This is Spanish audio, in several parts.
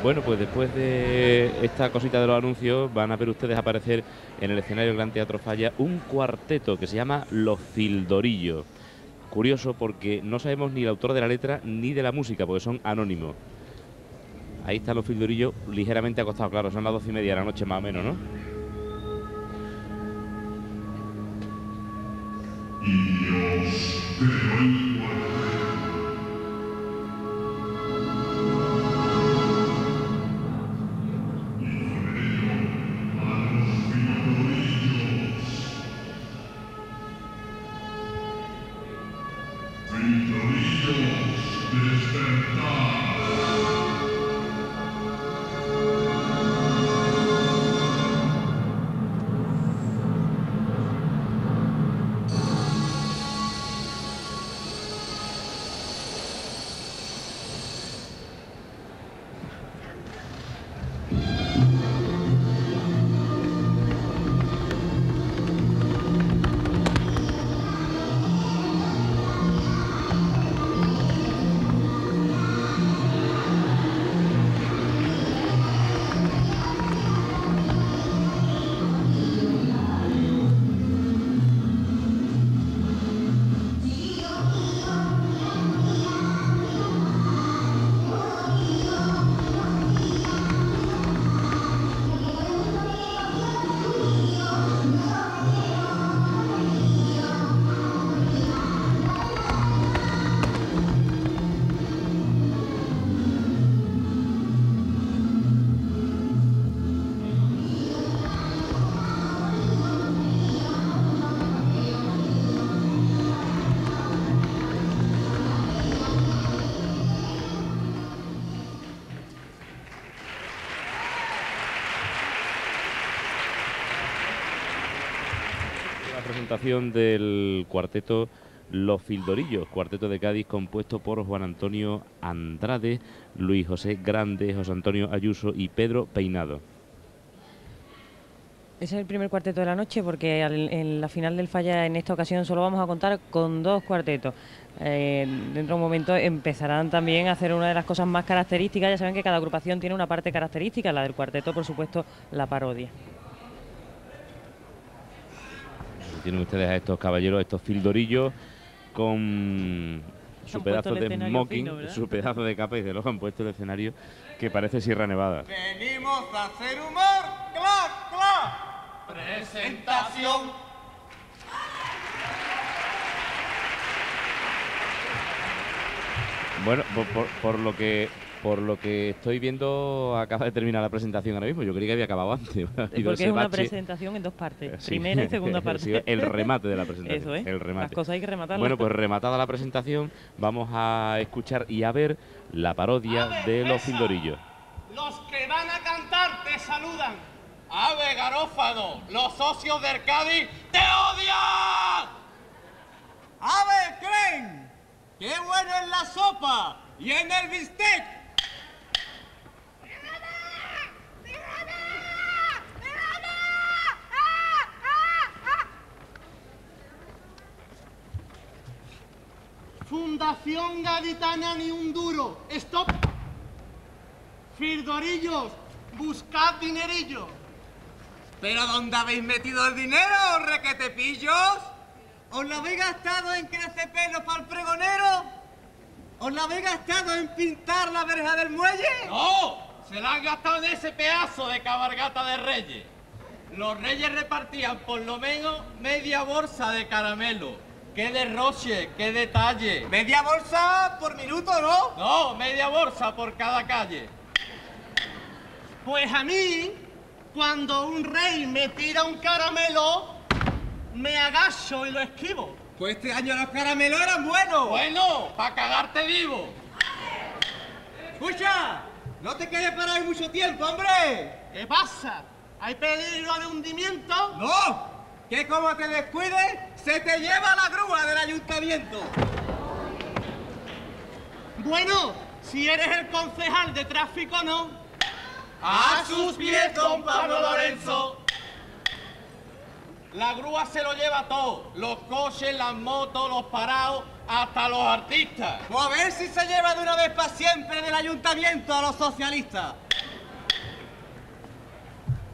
Bueno, pues después de esta cosita de los anuncios van a ver ustedes aparecer en el escenario del Gran Teatro Falla un cuarteto que se llama Los Fildorillos. Curioso porque no sabemos ni el autor de la letra ni de la música, porque son anónimos. Ahí están Los Fildorillos ligeramente acostados, claro, son las 12:30 de la noche más o menos, ¿no? Y os creo el cuarteto. Presentación del cuarteto Los Fildorillos, cuarteto de Cádiz compuesto por Juan Antonio Andrade, Luis José Grande, José Antonio Ayuso y Pedro Peinado. Ese es el primer cuarteto de la noche porque en la final del Falla en esta ocasión solo vamos a contar con 2 cuartetos. Dentro de un momento empezarán también a hacer una de las cosas más características. Ya saben que cada agrupación tiene una parte característica, la del cuarteto, por supuesto, la parodia. Tienen ustedes a estos caballeros, a estos fildorillos, con su pedazo de smoking, fino, su pedazo de capa, y de luego han puesto el escenario que parece Sierra Nevada. Venimos a hacer humor, ¡clac, clac! Presentación. Bueno, por lo que estoy viendo, acaba de terminar la presentación ahora mismo. Yo creí que había acabado antes. Porque es una presentación en 2 partes, sí, primera y segunda parte. Sí, el remate de la presentación. Eso es, el remate. Las cosas hay que rematarlas. Bueno, pues rematada la presentación, vamos a escuchar y a ver la parodia de Los Fildorillos. Los que van a cantar te saludan. Ave Garófalo, los socios del Cádiz te odian. Ave creen, qué bueno es la sopa y en el bistec. Fundación Gaditana ni un duro. ¡Stop! Fildorillos, buscad dinerillo. ¿Pero dónde habéis metido el dinero, requetepillos? ¿Os lo habéis gastado en crecepelo para el pregonero? ¿Os lo habéis gastado en pintar la verja del muelle? ¡No! Se la han gastado en ese pedazo de cabalgata de reyes. Los reyes repartían por lo menos media bolsa de caramelo. ¡Qué derroche! ¡Qué detalle! ¿Media bolsa por minuto, no? No, media bolsa por cada calle. Pues a mí, cuando un rey me tira un caramelo, me agacho y lo esquivo. Pues este año los caramelos eran buenos. Bueno, para cagarte vivo. Escucha, no te quedes parado ahí mucho tiempo, hombre. ¿Qué pasa? ¿Hay peligro de hundimiento? No, que como te descuides, se te lleva la grúa del ayuntamiento. Bueno, si eres el concejal de tráfico, no. ¡A sus pies, don Pablo Lorenzo! La grúa se lo lleva todo. Los coches, las motos, los parados, hasta los artistas. Pues a ver si se lleva de una vez para siempre del ayuntamiento a los socialistas.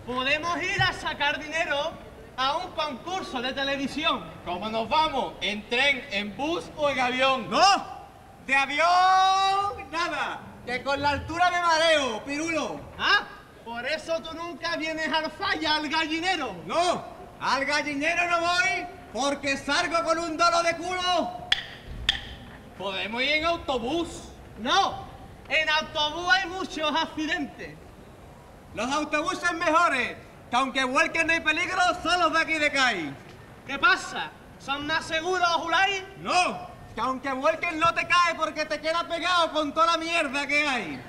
podemos ir a sacar dinero a un concurso de televisión. ¿Cómo nos vamos? ¿En tren, en bus o en avión? ¡No! ¡De avión! ¡Nada! ¡Que con la altura me mareo, pirulo! ¿Ah? ¿Por eso tú nunca vienes al falla, al gallinero? ¡No! ¡Al gallinero no voy porque salgo con un dolo de culo! ¿Podemos ir en autobús? ¡No! En autobús hay muchos accidentes. Los autobuses mejores, que aunque vuelquen no hay peligro, son los de aquí de CAI. ¿Qué pasa? ¿Son más seguros, Julay? No, que aunque vuelquen no te cae porque te queda pegado con toda la mierda que hay.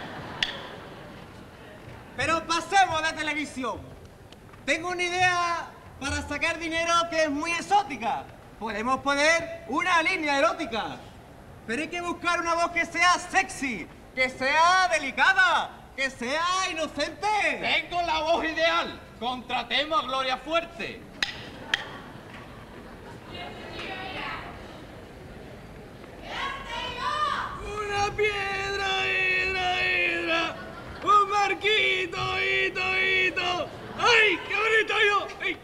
Pero pasemos de televisión. Tengo una idea para sacar dinero que es muy exótica. Podemos poner una línea erótica. Pero hay que buscar una voz que sea sexy, que sea delicada, que sea inocente. Tengo la voz ideal. Contratemos a Gloria Fuerte. Una piedra, hidra, un barquito, hito. ¡Ay, qué bonito yo! ¡Ay!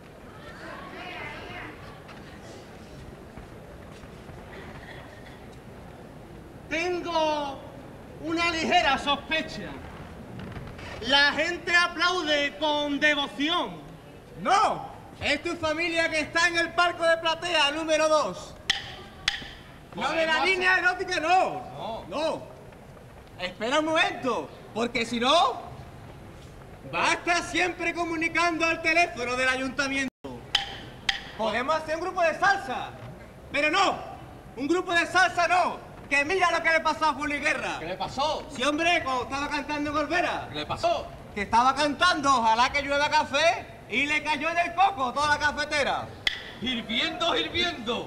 Tengo una ligera sospecha. La gente aplaude con devoción. ¡No! Es tu familia que está en el palco de platea número 2. Lo de la línea erótica no. Espera un momento, porque si no, va a estar siempre comunicando al teléfono del ayuntamiento. Podemos hacer un grupo de salsa, pero no, un grupo de salsa no. Que mira lo que le pasó a Juli Guerra. ¿Qué le pasó? Sí, hombre, cuando estaba cantando en Olvera. ¿Qué le pasó? Que estaba cantando Ojalá que llueva café y le cayó en el coco toda la cafetera. Hirviendo.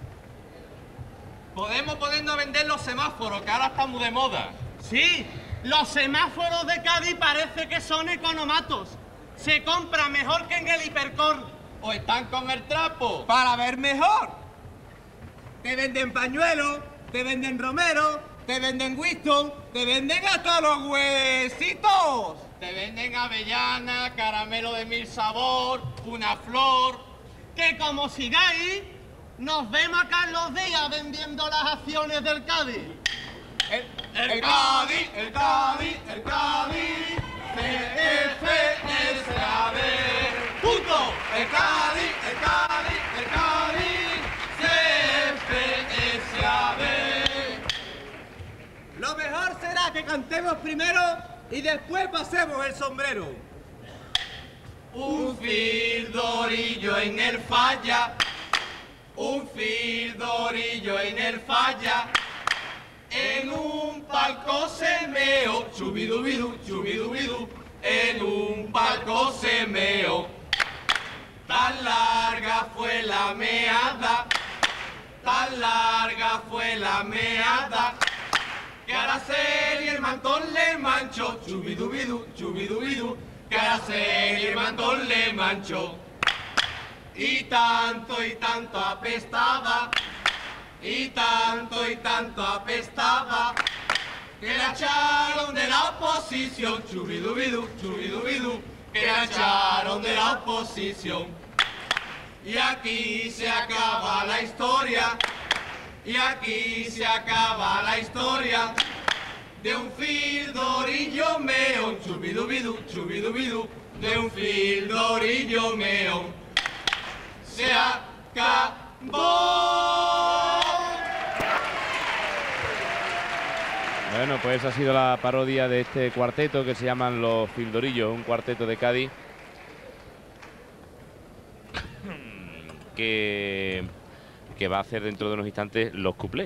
Podemos ponernos a vender los semáforos, que ahora están muy de moda. Sí, los semáforos de Cádiz parece que son economatos. Se compra mejor que en el Hipercor. ¿O están con el trapo? Para ver mejor. Te venden pañuelos, te venden romero, te venden Winston, te venden hasta los huesitos. Te venden avellana, caramelo de 1000 sabor, una flor. Que como sigáis, nos vemos a Carlos Díaz vendiendo las acciones del Cádiz. El Cádiz, CFSAB. ¡Punto! El Cádiz, CFSAB. Lo mejor será que cantemos primero y después pasemos el sombrero. Un fildorillo en el falla, un fildorillo en el falla, en un palco se meó, chubidubidú, en un palco se meó. Tan larga fue la meada, que Araceli el mantón le manchó, chubidubidú, que Araceli el mantón le manchó. Y tanto apestaba, que la echaron de la oposición, chubidubidú, que la echaron de la oposición. Y aquí se acaba la historia, de un fildorillo meón, chubidubidú, de un fildorillo meón. Se acabó. Bueno, pues esa ha sido la parodia de este cuarteto que se llaman Los Fildorillos, un cuarteto de Cádiz que va a hacer dentro de unos instantes los cuplés.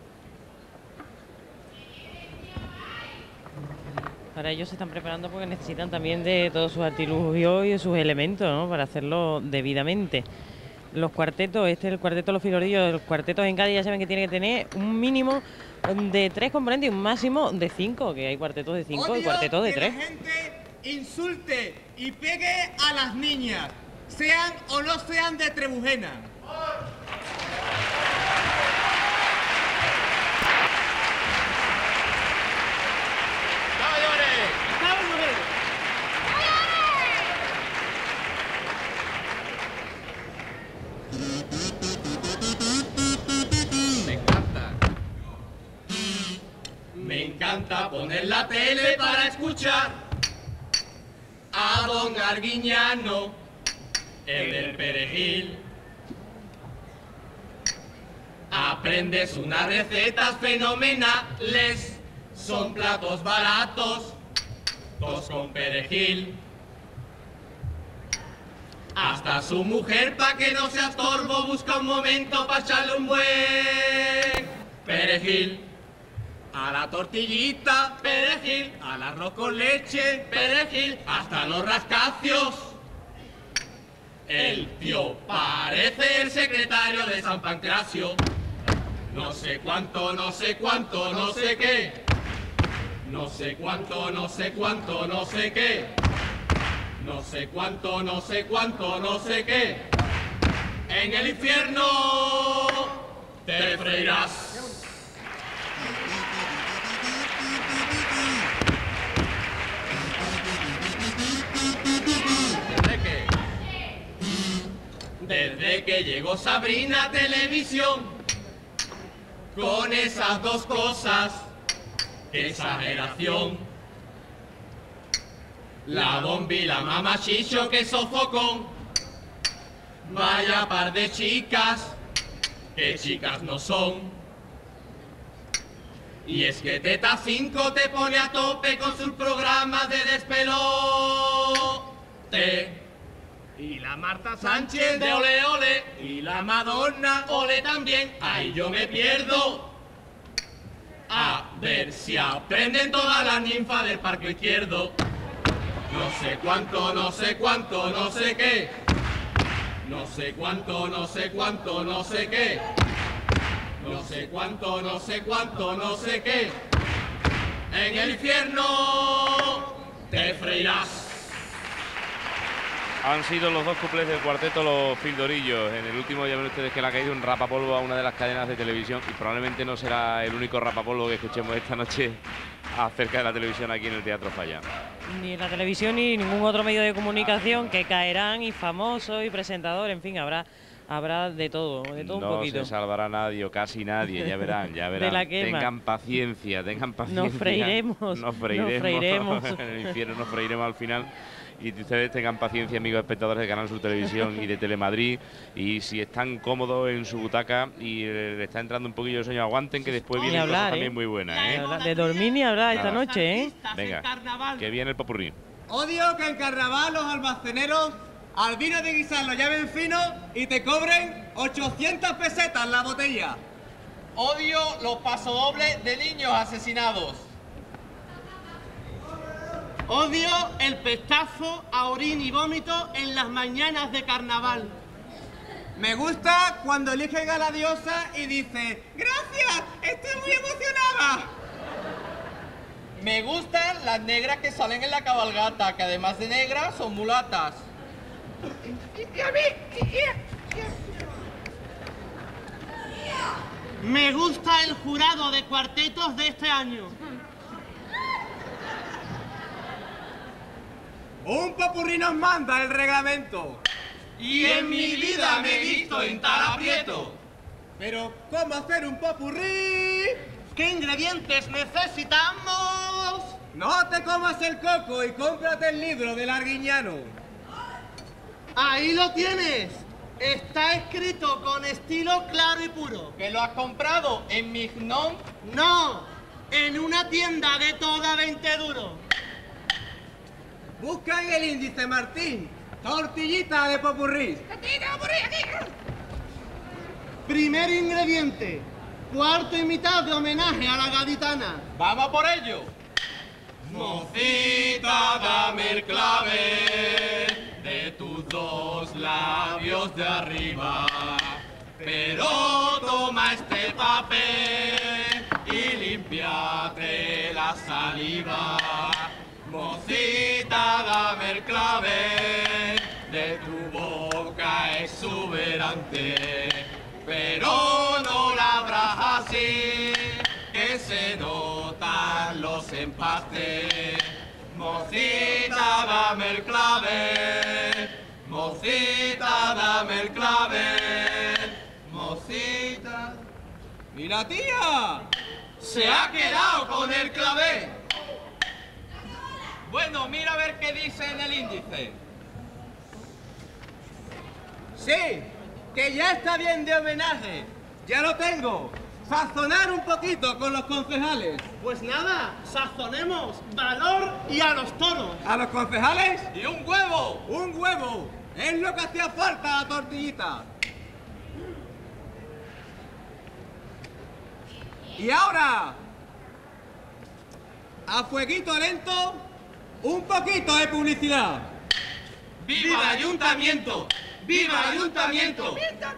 Para ellos se están preparando porque necesitan también de todos sus artilugios y de sus elementos, ¿no? Para hacerlo debidamente. Los cuartetos, este es el cuarteto Los Fildorillos, los cuartetos en Cádiz ya saben que tiene que tener un mínimo de 3 componentes y un máximo de 5, que hay cuartetos de 5 y cuartetos de 3. Que la gente insulte y pegue a las niñas, sean o no sean de Trebujena. en la tele para escuchar a don Arguiñano, el del perejil. Aprendes unas recetas fenomenales, son platos baratos, todos con perejil. Hasta su mujer, pa' que no sea estorbo, busca un momento pa' echarle un buen perejil. A la tortillita, perejil. Al arroz con leche, perejil. Hasta los rascacios. El tío parece el secretario de San Pancracio. No sé cuánto, no sé cuánto, no sé qué. No sé cuánto, no sé cuánto, no sé qué. No sé cuánto, no sé cuánto, no sé qué. En el infierno te freirás. Desde que llegó Sabrina a televisión, con esas dos cosas, qué exageración. La bombi, la mamachicho que sofocón. Vaya par de chicas, que chicas no son. Y es que Teta 5 te pone a tope con sus programas de despelote. Y la Marta Sánchez de Ole Ole, y la Madonna Ole también, ahí yo me pierdo. A ver si aprenden todas las ninfas del Parque Izquierdo. No sé cuánto, no sé cuánto, no sé qué. No sé cuánto, no sé cuánto, no sé qué. No sé cuánto, no sé cuánto, no sé qué. En el infierno te freirás. Han sido los dos cuplés del cuarteto Los Fildorillos. En el último ya ven ustedes que le ha caído un rapapolvo a una de las cadenas de televisión y probablemente no será el único rapapolvo que escuchemos esta noche acerca de la televisión aquí en el Teatro Falla. Ni en la televisión ni ningún otro medio de comunicación, que caerán, y famosos y presentadores, en fin, habrá de todo un poquito. No se salvará nadie o casi nadie, ya verán, ya verán. De la quema. Tengan paciencia. Nos freiremos. En el infierno nos freiremos al final. Y ustedes tengan paciencia, amigos espectadores de Canal Sur Televisión y de Telemadrid, y si están cómodos en su butaca y le está entrando un poquillo de sueño, aguanten, que después vienen cosas también muy buenas, ¿eh? De dormir ni hablar esta noche, ¿eh? Venga, que viene el popurrí. Odio que en carnaval los almaceneros al vino de guisar lo llamen fino y te cobren 800 pesetas la botella. Odio los pasodobles de niños asesinados. Odio el pestazo a orín y vómito en las mañanas de carnaval. Me gusta cuando eligen a la diosa y dice: ¡gracias! ¡Estoy muy emocionada! Me gustan las negras que salen en la cabalgata, que además de negras son mulatas. Me gusta el jurado de cuartetos de este año. Un popurrí nos manda el reglamento. Y en mi vida me he visto en tal aprieto. Pero, ¿cómo hacer un popurrí? ¿Qué ingredientes necesitamos? No te comas el coco y cómprate el libro del Arguiñano. Ahí lo tienes. Está escrito con estilo claro y puro. ¿Que lo has comprado en Mignon? No, en una tienda de toda 20 duros. Busca en el índice, Martín. Tortillita de popurrí. Primer ingrediente. Cuarto y mitad de homenaje a la gaditana. ¡Vamos por ello! Mocita, dame el clave de tus dos labios de arriba. Pero toma este papel y límpiate la saliva. Mocita, dame el clave de tu boca exuberante, pero no la abras así, que se notan los empastes. Mocita, dame el clave, mocita, dame el clave, mocita. ¡Mira, tía! Se ha quedado con el clave. Bueno, mira a ver qué dice en el índice. Sí, que ya está bien de homenaje. Ya lo tengo. Sazonar un poquito con los concejales. Pues nada, sazonemos valor y a los toros. ¿A los concejales? ¡Y un huevo! ¡Un huevo! Es lo que hacía falta, la tortillita. Y ahora, a fueguito lento, un poquito de publicidad. ¡Viva el ayuntamiento! ¡Viva el ayuntamiento!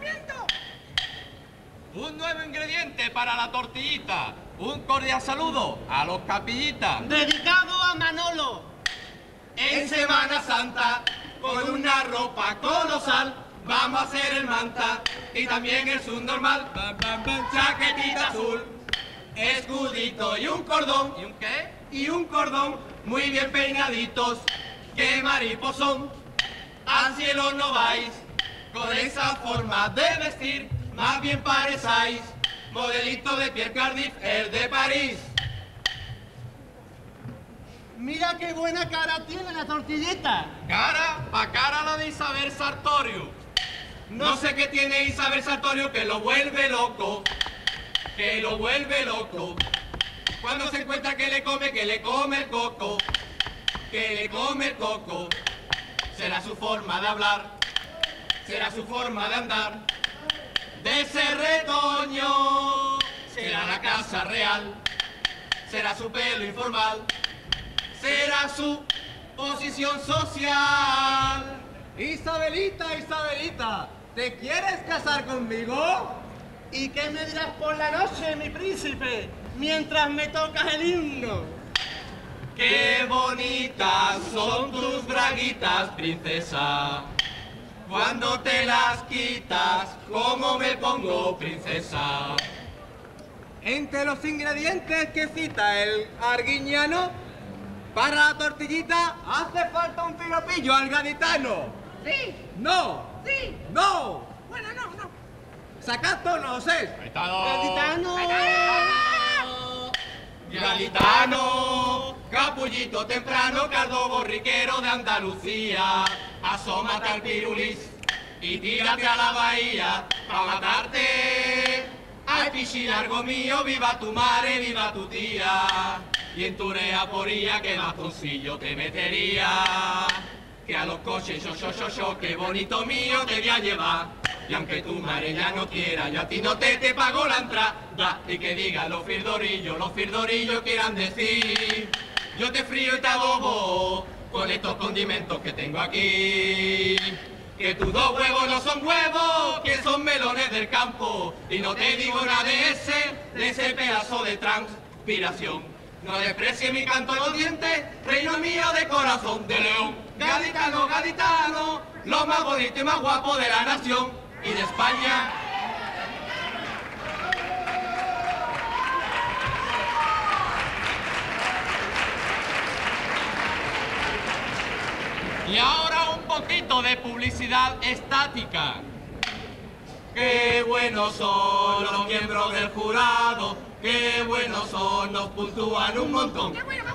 Un nuevo ingrediente para la tortillita. Un cordial saludo a los capillitas. Dedicado a Manolo. En Semana Santa, con una ropa colosal, vamos a hacer el manta y también el subnormal. Bam, bam, bam, chaquetita azul, escudito y un cordón. ¿Y un qué? Y un cordón muy bien peinaditos. ¡Qué mariposón! Al cielo no vais con esa forma de vestir, más bien parecáis modelito de Pierre Cardif, el de París. Mira qué buena cara tiene la tortillita. Cara pa' cara la de Isabel Sartorio. No sé qué tiene Isabel Sartorio que lo vuelve loco. Que lo vuelve loco. Cuando se encuentra que le come el coco. Que le come el coco. Será su forma de hablar. Será su forma de andar. De ese retoño. Será la casa real. Será su pelo informal. Será su posición social. Isabelita, Isabelita, ¿te quieres casar conmigo? ¿Y qué me dirás por la noche, mi príncipe, mientras me tocas el himno? Qué bonitas son tus braguitas, princesa. Cuando te las quitas, ¿cómo me pongo, princesa? Entre los ingredientes que cita el arguiñano, para la tortillita hace falta un piropillo al gaditano. Sí, ¡No! sí. ¡No! Bueno, no. ¡Sacad tonos, Gaditano. Gaditano, capullito temprano, cardo borriquero de Andalucía. Asómate al pirulis y tírate a la bahía pa' matarte. Ay, pichi largo mío, viva tu madre, viva tu tía. Y en tu oreja poría que bastoncillo te metería. Que a los coches yo, qué bonito mío te voy a llevar. Y aunque tu madre ya no quiera, yo a ti no te pago la entrada. Y que digan los firdorillos quieran decir. Yo te frío y te adobo con estos condimentos que tengo aquí. Que tus dos huevos no son huevos, que son melones del campo. Y no te digo nada de ese pedazo de transpiración. No desprecie mi canto en los dientes, reino mío de corazón de león. Gaditano, gaditano, lo más bonito y más guapo de la nación y de España. Y ahora un poquito de publicidad estática. Qué buenos son los miembros del jurado, qué buenos son, nos puntúan un montón. ¡Qué bueno!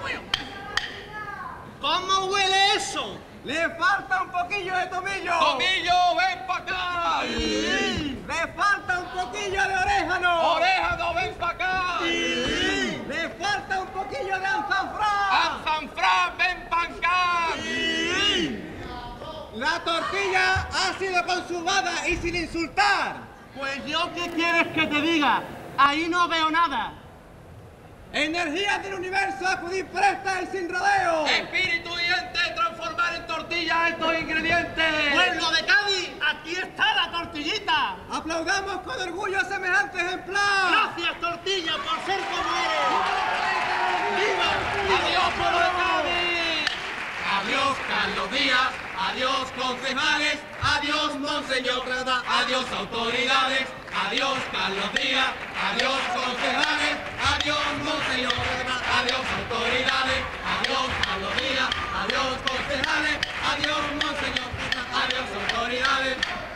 ¿Cómo huele eso? ¡Le falta un poquillo de tomillo! ¡Tomillo, ven pa' acá! ¡Le falta un poquillo de orégano! ¡Orégano, ven pa' acá! ¡Le falta un poquillo de azafrán! ¡Azafrán, ven pa' acá! ¡La tortilla ha sido consumada y sin insultar! Pues yo, ¿qué quieres que te diga? Ahí no veo nada. ¡Energías del universo, acudid presta y sin rodeo! ¡Espíritu diente, transformar en tortilla estos ingredientes! Pueblo de Cádiz, aquí está la tortillita. ¡Aplaudamos con orgullo semejante ejemplar! Gracias, tortilla, por ser como eres. ¡Viva! ¡Adiós, pueblo de Cádiz! ¡Adiós, Carlos Díaz! ¡Adiós, concejales! ¡Adiós, monseñor Grada! ¡Adiós, autoridades! ¡Adiós, Carlos Díaz! ¡Adiós, concejales! ¡Adiós, monseñor Grada! ¡Adiós, autoridades! ¡Adiós, Carlos Díaz! ¡Adiós, concejales! ¡Adiós, monseñor Grada! ¡Adiós, autoridades!